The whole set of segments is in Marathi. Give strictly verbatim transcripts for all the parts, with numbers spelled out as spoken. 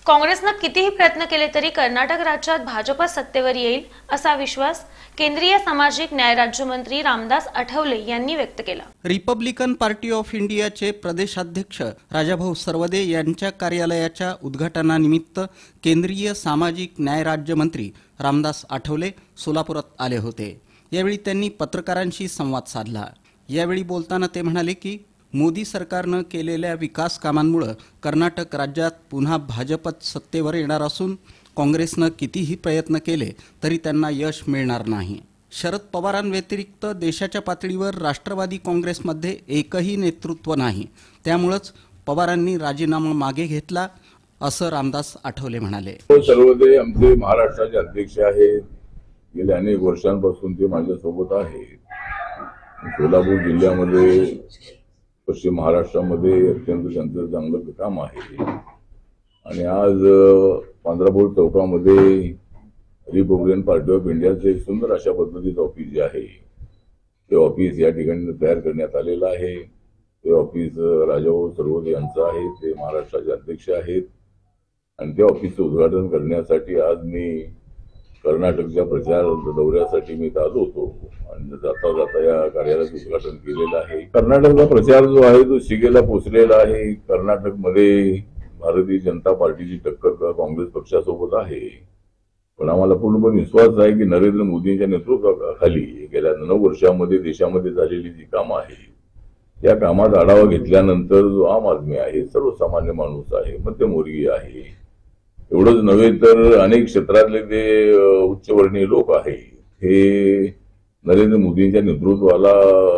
काँग्रेसने कितीही प्रयत्न केले तरी कर्नाटक राज्यात भाजप सत्तेवर येईल असा विश्वास केंद्रीय सामाजिक न्याय राज्यमंत्री रामदास आठवले यांनी व्यक्त केला। रिपब्लिकन पार्टी ऑफ इंडियाचे प्रदेशाध्यक्ष राजाभाऊ सरवदे यांच्या कार्यालयाच्या उद्घाटनानिमित्त केंद्रीय सामाजिक न्याय राज्यमंत्री रामदास आठवले सोलापुरात आले होते। यावेळी त्यांनी पत्रकारांशी संवाद साधला। यावेळी बोलताना ते म्हणाले की मोदी सरकारने केलेल्या विकास कामांमुळे कर्नाटक राज्यात पुन्हा भाजपच सत्तेवर येणार असून काँग्रेसने कितीही प्रयत्न केले तरी त्यांना यश मिळणार नाही। शरद पवारांव्यतिरिक्त देशाच्या पातळीवर राष्ट्रवादी काँग्रेसमध्ये एकही नेतृत्व नाही, त्यामुळेच पवारांनी राजीनामा मागे घेतला असं रामदास आठवले म्हणाले। सर्वदे आमचे महाराष्ट्राचे अध्यक्ष आहेत, गेल्या अनेक वर्षांपासून ते माझ्यासोबत आहेत। सोलापूर जिल्ह्यामध्ये पश्चिम महाराष्ट्रामध्ये अत्यंत त्यांचं चांगलं काम आहे आणि आज पंधरापूर चौकामध्ये रिपब्लिकन पार्टी ऑफ इंडियाचे एक सुंदर अशा पद्धतीचं ऑफिस जे आहे ते ऑफिस या ठिकाणी तयार करण्यात आलेलं आहे। ते ऑफिस राजाभाऊ सरवदे यांचं आहे, ते महाराष्ट्राचे अध्यक्ष आहेत आणि त्या ऑफिसचं उद्घाटन करण्यासाठी आज मी कर्नाटकच्या प्रचार दौऱ्यासाठी मी आलो होतो आणि जाता जाता या कार्यालयाचं उद्घाटन केलेलं आहे। कर्नाटकचा प्रचार जो आहे तो शिगेला पोचलेला आहे। कर्नाटकमध्ये भारतीय जनता पार्टीची टक्कर काँग्रेस पक्षासोबत आहे, पण आम्हाला पूर्णपणे विश्वास आहे की नरेंद्र मोदींच्या नेतृत्वाखाली गेल्या नऊ वर्षांमध्ये देशामध्ये झालेली जी कामं आहे या कामात आढावा घेतल्यानंतर जो आम आदमी आहे, सर्वसामान्य माणूस आहे, मध्यमवर्गीय आहे, एवढंच नव्हे तर अनेक क्षेत्रातले जे उच्चवर्णीय लोक आहेत हे नरेंद्र मोदींच्या नेतृत्वाला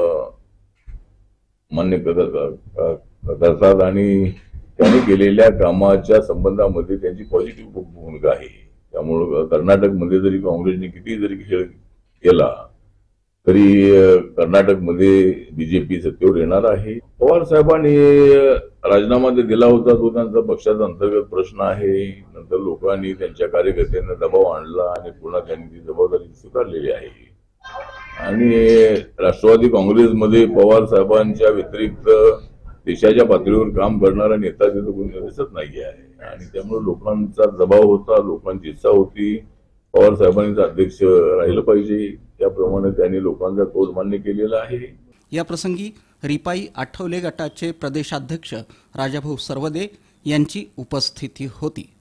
मान्य करतात आणि त्यांनी केलेल्या कामाच्या संबंधामध्ये त्यांची पॉझिटिव्ह भूमिका आहे। त्यामुळे कर्नाटकमध्ये जरी काँग्रेसने किती जरी खेळ केला तरी कर्नाटकमध्ये बीजेपी सत्तेवर येणार आहे। पवार साहेबांनी राजीनामा दिला होता तो त्यांचा पक्षाचा अंतर्गत प्रश्न आहे। नंतर लोकांनी त्यांच्या कार्यकर्त्यांना दबाव आणला आणि पुन्हा त्यांनी ती जबाबदारी स्वीकारलेली आहे आणि राष्ट्रवादी काँग्रेसमध्ये पवार साहेबांच्या व्यतिरिक्त देशाच्या पातळीवर काम करणारा नेता तिथं कोणी दिसत नाही आहे आणि त्यामुळे लोकांचा दबाव होता, लोकांची इच्छा होती पवार साहेबांचा अध्यक्ष राहिलं पाहिजे, त्याप्रमाणे त्यांनी लोकांचा कौल मान्य केलेला आहे। या प्रसंगी रिपाई आठवले गटाचे प्रदेशाध्यक्ष राजाभाऊ सरवदे यांची उपस्थिती होती।